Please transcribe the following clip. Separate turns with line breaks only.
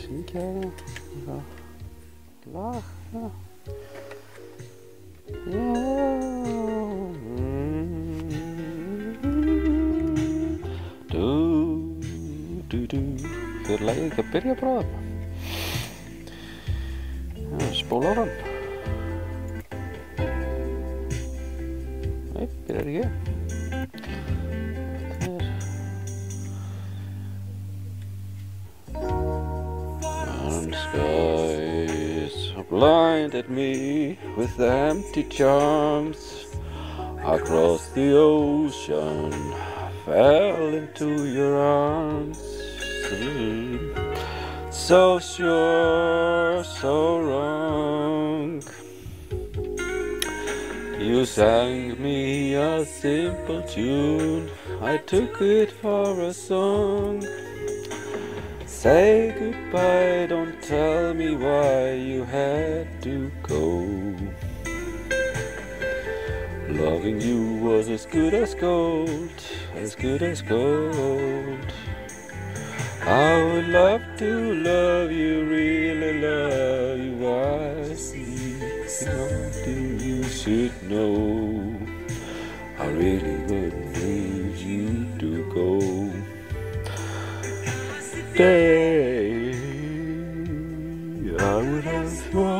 zinkjaren. Ja. Laag, ja. Ja. Fyrir lagið ekki að byrja bráðum. Já, spóla á hann. Nei, byrjar ekki. And skies blinded me with the empty charms. I crossed the ocean, fell into your arms. So sure, so wrong. You sang me a simple tune, I took it for a song. Say goodbye, don't tell me why you had to go. Loving you was as good as gold, as good as gold. I would love to love you, really love you. I see you should know. I really wouldn't leave you to go. Day I would have